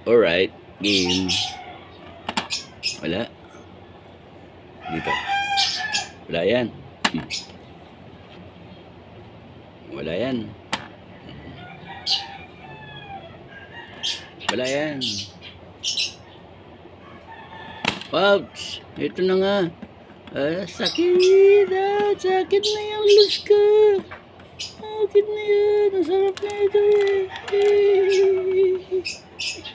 Alright, game. Wala. Dito. Wala yan. Wala yan. Wala yan. Ouch! Ito na nga. Sakit! Sakit na yung lush ko. Sakit na yan. Ang sarap na ito eh.